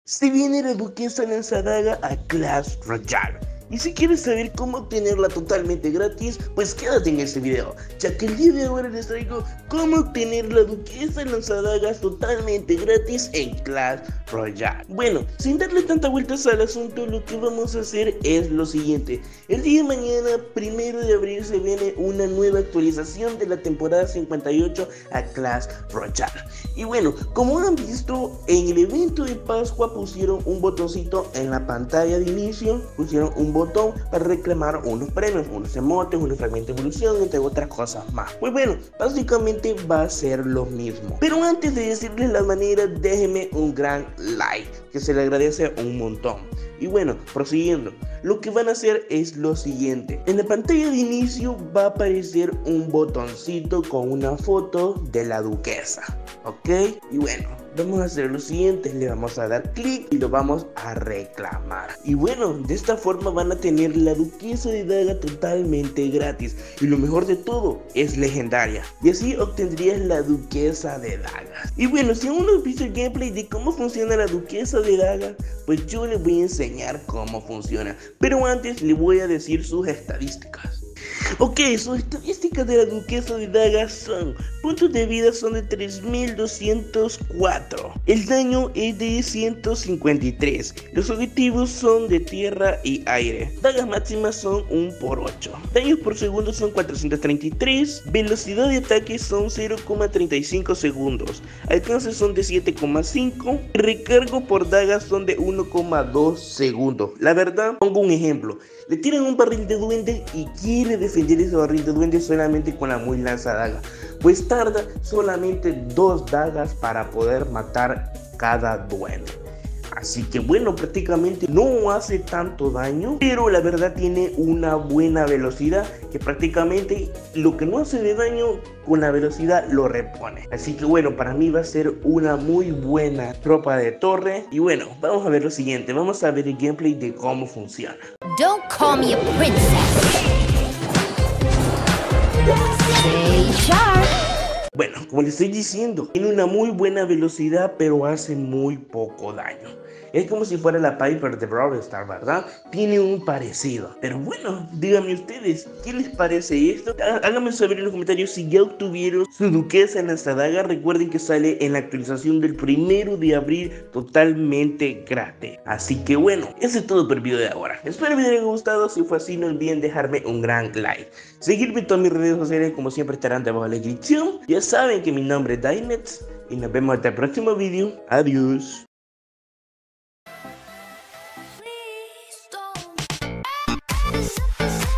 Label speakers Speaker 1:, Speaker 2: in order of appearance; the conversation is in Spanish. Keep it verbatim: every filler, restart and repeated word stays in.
Speaker 1: Se viene la duquesa lanzadaga a Clash Royale. Y si quieres saber cómo obtenerla totalmente gratis, pues quédate en este video, ya que el día de ahora les traigo cómo obtener la duquesa lanzadagas totalmente gratis en Clash Royale. Bueno, sin darle tanta vueltas al asunto, lo que vamos a hacer es lo siguiente. El día de mañana, primero de abril, se viene una nueva actualización de la temporada cincuenta y ocho a Clash Royale. Y bueno, como han visto, en el evento de Pascua pusieron un botoncito en la pantalla de inicio, pusieron un botón para reclamar unos premios, unos emotes, unos fragmentos de evolución, entre otras cosas más. Pues bueno, básicamente va a ser lo mismo. Pero antes de decirles la manera, déjenme un gran like, que se le agradece un montón. Y bueno, prosiguiendo, lo que van a hacer es lo siguiente. En la pantalla de inicio va a aparecer un botoncito con una foto de la duquesa, ¿ok? Y bueno, vamos a hacer lo siguiente, le vamos a dar clic y lo vamos a reclamar. Y bueno, de esta forma van a tener la duquesa de daga totalmente gratis. Y lo mejor de todo, es legendaria. Y así obtendrías la duquesa de dagas. Y bueno, si aún no has visto el gameplay de cómo funciona la duquesa de dagas, pues yo les voy a enseñar cómo funciona. Pero antes les voy a decir sus estadísticas. Ok, sus estadísticas de la duquesa de dagas son: puntos de vida son de tres mil doscientos cuatro, el daño es de ciento cincuenta y tres, los objetivos son de tierra y aire, dagas máximas son uno por ocho, daños por segundo son cuatrocientos treinta y tres, velocidad de ataque son cero coma treinta y cinco segundos, alcance son de siete coma cinco, recargo por dagas son de uno coma dos segundos. La verdad, pongo un ejemplo: le tiran un barril de duende y quiere defender ese barril de duende solamente con la muy lanzadaga, pues tarda solamente dos dagas para poder matar cada duende. Así que bueno, prácticamente no hace tanto daño, pero la verdad tiene una buena velocidad, que prácticamente lo que no hace de daño con la velocidad lo repone. Así que bueno, para mí va a ser una muy buena tropa de torre. Y bueno, vamos a ver lo siguiente, vamos a ver el gameplay de cómo funciona.
Speaker 2: Don't call me a princess. Stay sharp.
Speaker 1: Bueno, como les estoy diciendo, tiene una muy buena velocidad, pero hace muy poco daño. Es como si fuera la Piper de Brawl Stars, ¿verdad? Tiene un parecido. Pero bueno, díganme ustedes, ¿qué les parece esto? Háganme saber en los comentarios si ya obtuvieron su duquesa lanzadaga. Recuerden que sale en la actualización del primero de abril totalmente gratis. Así que bueno, eso es todo por el video de ahora. Espero que les haya gustado. Si fue así, no olviden dejarme un gran like. Seguirme en todas mis redes sociales, como siempre, estarán debajo de la descripción. Ya saben que mi nombre es Dynex y nos vemos hasta el próximo video. Adiós.
Speaker 2: Please don't.